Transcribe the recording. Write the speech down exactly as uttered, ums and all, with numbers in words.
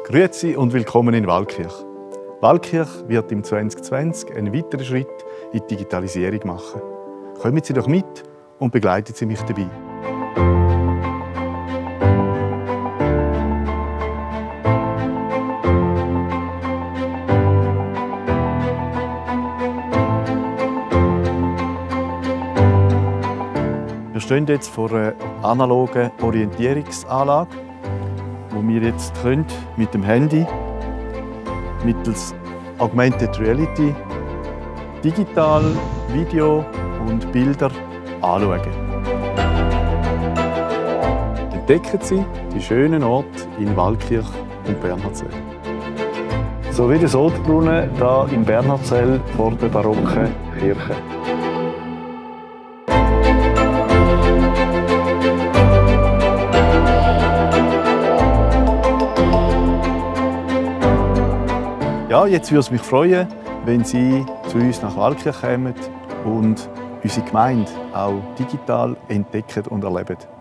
Grüezi und willkommen in Waldkirch. Waldkirch wird im zwanzig zwanzig einen weiteren Schritt in die Digitalisierung machen. Kommen Sie doch mit und begleiten Sie mich dabei. Wir stehen jetzt vor einer analogen Orientierungsanlage, wo wir jetzt mit dem Handy mittels Augmented Reality digital Video und Bilder anschauen. Entdecken Sie die schönen Orte in Waldkirch und Bernhardswil. So wie der Sodbrunnen hier in Bernhardswil vor der barocken Kirche. Ja, jetzt würde es mich freuen, wenn Sie zu uns nach Waldkirch kommen und unsere Gemeinde auch digital entdecken und erleben.